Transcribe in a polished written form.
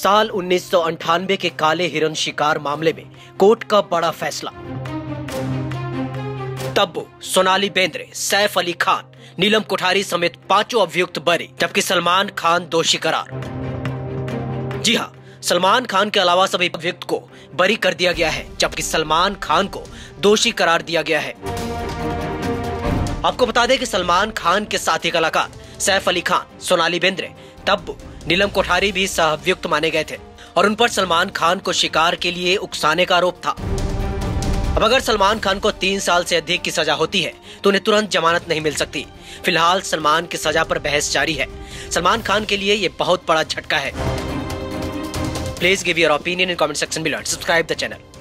साल 1998 के काले हिरण शिकार मामले में कोर्ट का बड़ा फैसला। तब्बू, सोनाली, बेंद्रे, सैफ अली खान, नीलम कोठारी समेत 5 अभियुक्त बरी, जबकि सलमान खान दोषी करार। जी हां, सलमान खान के अलावा सभी अभियुक्त को बरी कर दिया गया है, जबकि सलमान खान को दोषी करार दिया गया है। आपको बता दें कि सलमान खान के साथी कलाकार सैफ अली खान, सोनाली, बेंद्रे, तब्बू, नीलम कोठारी भी सह-अभियुक्त माने गए थे और उन पर सलमान खान को शिकार के लिए उकसाने का आरोप था। अब अगर सलमान खान को 3 साल से अधिक की सजा होती है तो उन्हें तुरंत जमानत नहीं मिल सकती। फिलहाल सलमान की सजा पर बहस जारी है। सलमान खान के लिए ये बहुत बड़ा झटका है। Please give your opinion in comment section below and subscribe the channel.